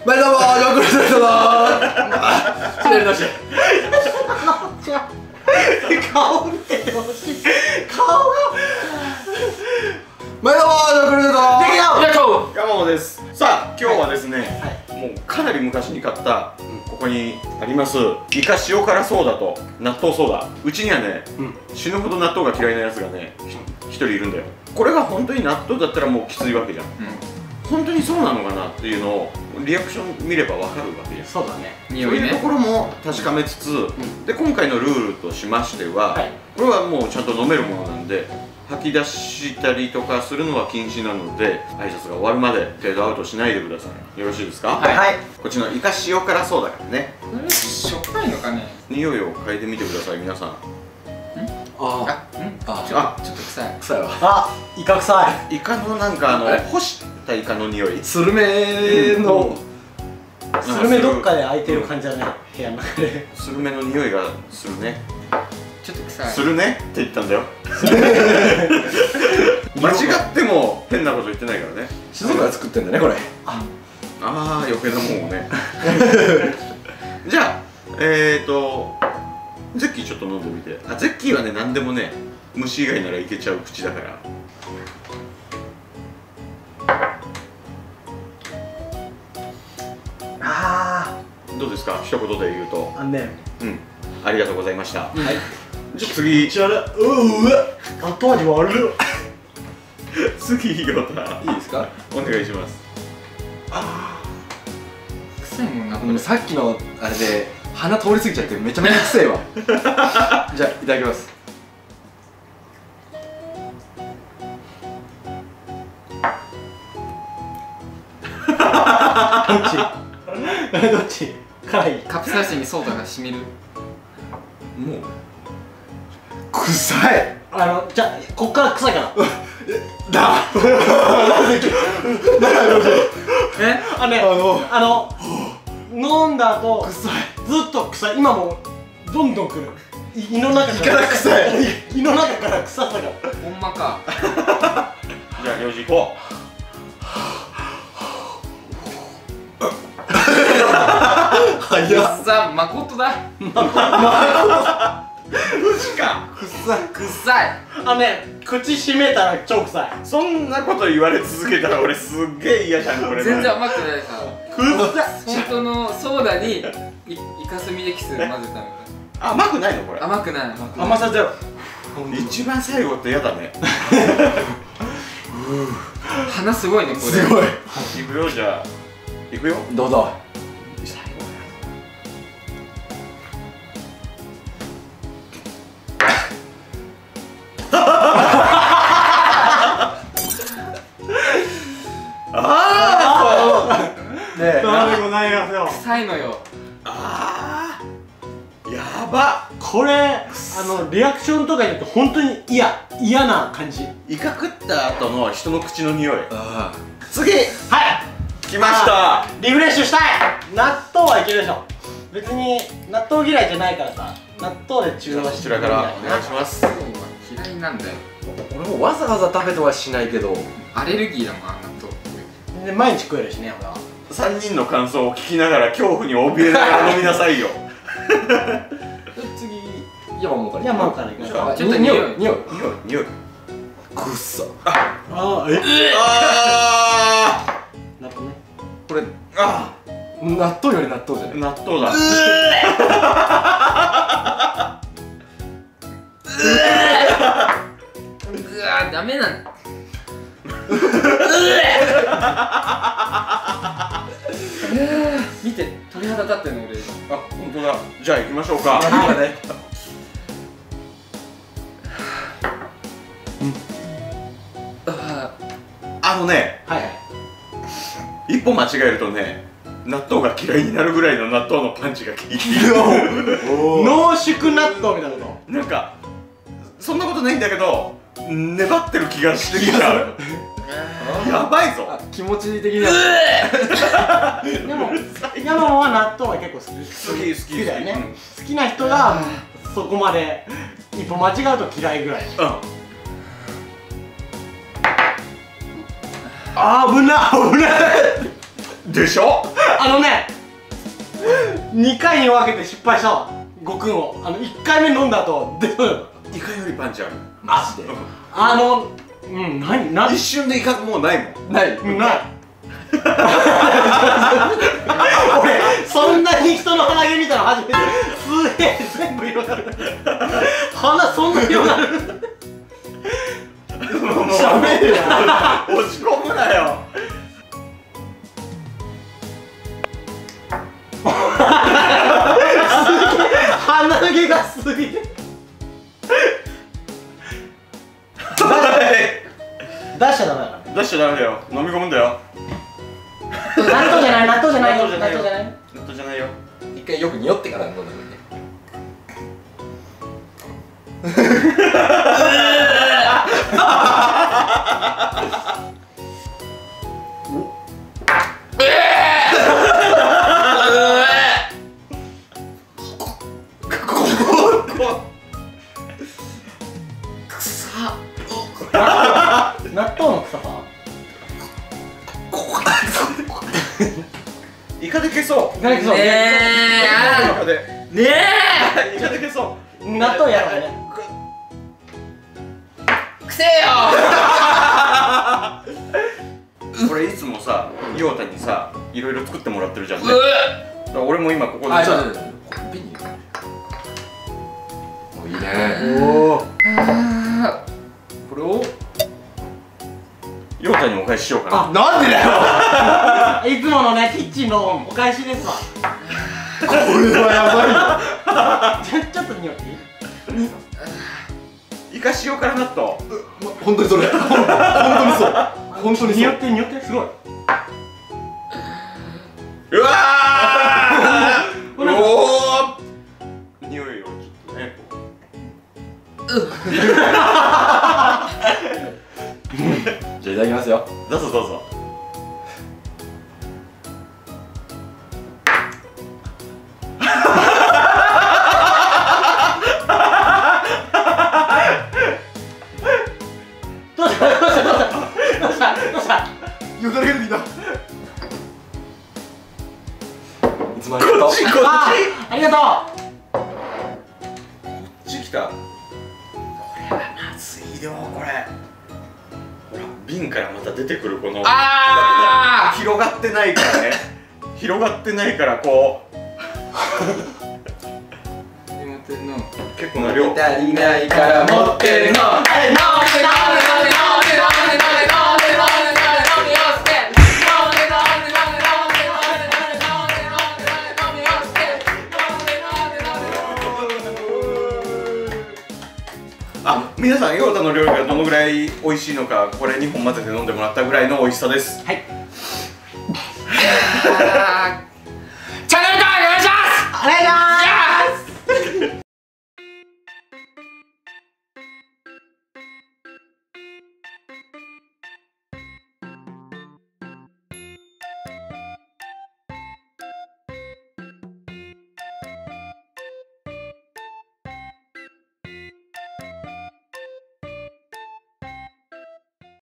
前どうもヨーグルトです左出し顔見ててほしい。顔が前どうもヨーグルトです山本です。さあ今日はですね、もうかなり昔に買ったここにありますイカ塩辛ソーダと納豆ソーダ。うちにはね、死ぬほど納豆が嫌いなやつがね一人いるんだよ。これが本当に納豆だったらもうきついわけじゃん。本当にそうなのかなっていうのをリアクション見ればわかるわけです。 そうだね。 そういうところも確かめつつ、で今回のルールとしましては、これはもうちゃんと飲めるものなんで吐き出したりとかするのは禁止なので、挨拶が終わるまでフェードアウトしないでください。よろしいですか？ はい。 こっちのイカ塩辛ソーダからね、 これしょっぱいのかね。 匂いを嗅いでみてください皆さん。 ちょっと臭い。 臭いわ。 あ、イカ臭い。 イカのなんか干したイカの匂い。 スルメのスルメどっかで開いてる感じだね、部屋の中で。 スルメの匂いがするね。 ちょっと臭い。 するねって言ったんだよ。間違っても変なこと言ってないからね。 静岡で作ってんだねこれ。 ああ余計なもんをね。じゃあゼッキーちょっと飲んでみて。ゼッキーはね何でもね虫以外ならいけちゃう口だから。どうですか一言で言うと。ありがとうございました。はい。じゃあ次。 あれうわ後味悪い。 次よた。 いいですか？ お願いします。 臭いもんな。 でもさっきのあれで鼻通り過ぎちゃってめちゃめちゃ臭いわ。じゃあいただきます。 どっち？辛い。 カプサイシンにソーダが染みる。 もう臭い。 じゃあこっから臭いから。飲んだ後臭い。 ずっと臭い。今もどんどん来る。胃の中から臭い。 胃の中から臭さが。 ほんまか。 じゃあ領事行こう。 早っ。 さあ誠だ。 マジか。 臭い。 臭い。 口閉めたら超臭い。 そんなこと言われ続けたら俺すっげえ嫌じゃんこれ。 全然甘くないさ。 臭い。 本当のソーダにイカスミエキス混ぜたみたいな。 甘くないのこれ。 甘くない。 甘さゼロ。 一番最後って嫌だね。 鼻すごいねこれ。 すごい。 行くよじゃあ。行くよ。 どうぞ。 ないやよ。 臭いのよ。 ああやば。 これリアクションとかによって本当に嫌な感じ。 イカ食った後の人の口の匂い。次はい来ました。 リフレッシュしたい。納豆はいけるでしょ。別に納豆嫌いじゃないからさ、納豆で中和してこちらからお願いします。 嫌いなんだよ。 俺もわざわざ食べてはしないけどアレルギーだもん納豆。 で毎日食えるしね、俺は。 3人の感想を聞きながら恐怖に怯えながら飲みなさいよ。 次山本から。 山本からいきましょう。 ちょっと匂い。 匂いくっさ。 あなるほどね。 これ納豆より納豆じゃない。 納豆だ。 うわダメなんだ。見て鳥肌立ってんの俺。 本当だ。じゃあ行きましょうか。一歩間違えるとね納豆が嫌いになるぐらいの納豆のパンチが効いている。 濃縮納豆みたいなこなんかそんなことないんだけど粘ってる気がしてきちゃう。やばいぞ。 気持ち的には。 と。でも山野は納豆は結構好きだよね。好きな人がそこまで一歩間違うと嫌いぐらい。 危ない。 でしょ。 あのね、2回に分けて失敗したわ、ごくんを。1回目飲んだ後、でイカよりパンチある。 マジで何一瞬でイカもうないもん。 ない。 ない俺、そんなに人の鼻毛見たの初めて。すげえ、全部広がる。鼻そんな広がる。喋るやん。 落ち込むなよ。 鼻毛がすげえ。出しちゃダメだから。 出しちゃダメだよ。飲み込むんだよ。 納豆じゃない、納豆じゃないよ。 納豆じゃないよ。 納豆じゃない。 納豆じゃないよ。 一回よく匂ってから飲んでみて。 納豆の臭さ。 イカで消そう。 いかないけどイカで。 ねえイカで消そう。 納豆やろうね。 くせえよこれいつもさ、ヨウタにさ、いろいろ作ってもらってるじゃんね。 うだから俺も今ここであ、 さ、 瓶に。いいね。 おお。 これを。 ヨウタにお返ししようかな。 なんでだよ。 いつものね、キッチンのお返しですわ。 これはやばいよ。 ちょっと匂っていい？ イカ塩辛納豆。 本当にそれ。本当にそう。本当にそう。 匂って匂ってすごい。 うわー。 これおお。匂いをちょっとね。 じゃあいただきますよ。 どうぞどうぞ。 どうしたよだれが出てきた。いつもありがとう。 こっちありがとこっち来た。これはまずいよこれ。ほら瓶からまた出てくるこのあ広がってないからね。広がってないからこう結構な量。 足りないから持ってるの。 あ、皆さんヨウタの料理がどのぐらい美味しいのか、これ2本混ぜて飲んでもらったぐらいの美味しさです。 はい。 チャンネル登録お願いします。 お願いします。